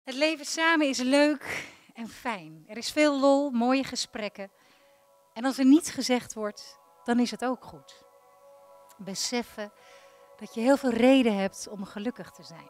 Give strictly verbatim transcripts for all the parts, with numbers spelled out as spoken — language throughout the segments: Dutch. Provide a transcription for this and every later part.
Het leven samen is leuk en fijn. Er is veel lol, mooie gesprekken. En als er niets gezegd wordt, dan is het ook goed. Beseffen dat je heel veel reden hebt om gelukkig te zijn.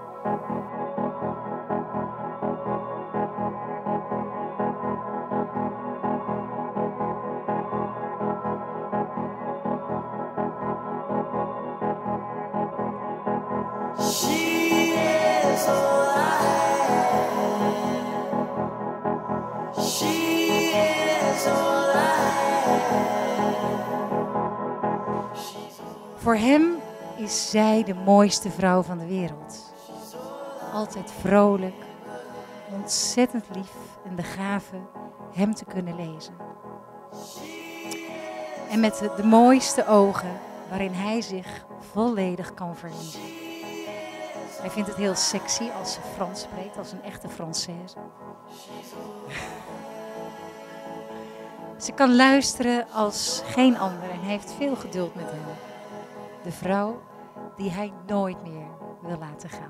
Voor hem is zij de mooiste vrouw van de wereld. Altijd vrolijk, ontzettend lief en de gave hem te kunnen lezen. En met de, de mooiste ogen waarin hij zich volledig kan verliezen. Hij vindt het heel sexy als ze Frans spreekt, als een echte Française. Ze kan luisteren als geen ander en hij heeft veel geduld met hem. De vrouw die hij nooit meer wil laten gaan.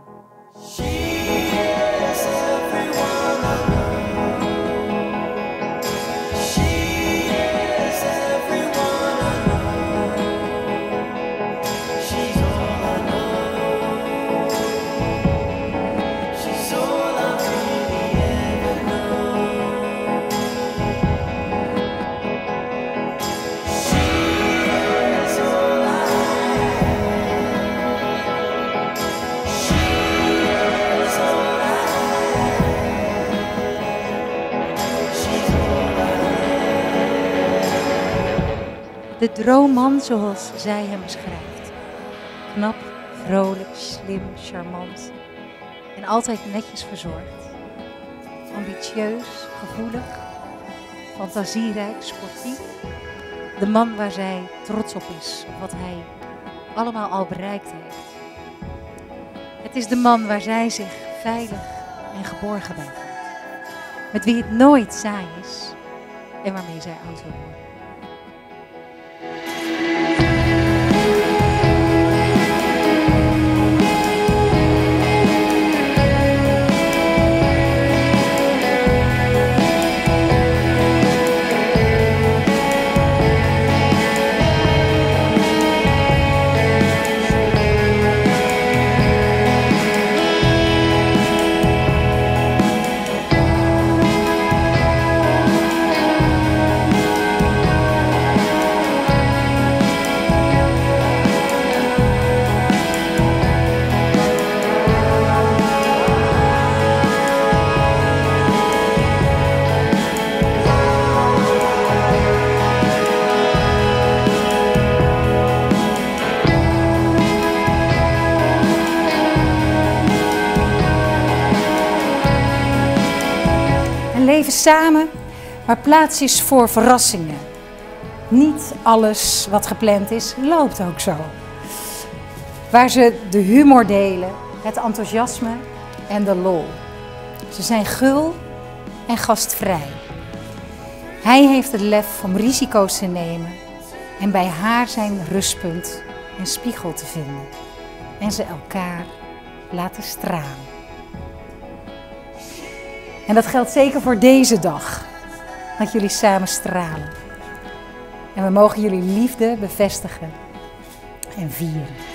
De droomman zoals zij hem beschrijft. Knap, vrolijk, slim, charmant en altijd netjes verzorgd. Ambitieus, gevoelig, fantasierijk, sportief. De man waar zij trots op is, wat hij allemaal al bereikt heeft. Het is de man waar zij zich veilig en geborgen bij voelt. Met wie het nooit saai is en waarmee zij oud wil worden. Leven samen, waar plaats is voor verrassingen. Niet alles wat gepland is, loopt ook zo. Waar ze de humor delen, het enthousiasme en de lol. Ze zijn gul en gastvrij. Hij heeft het lef om risico's te nemen en bij haar zijn rustpunt en spiegel te vinden. En ze elkaar laten stralen. En dat geldt zeker voor deze dag, dat jullie samen stralen. En we mogen jullie liefde bevestigen en vieren.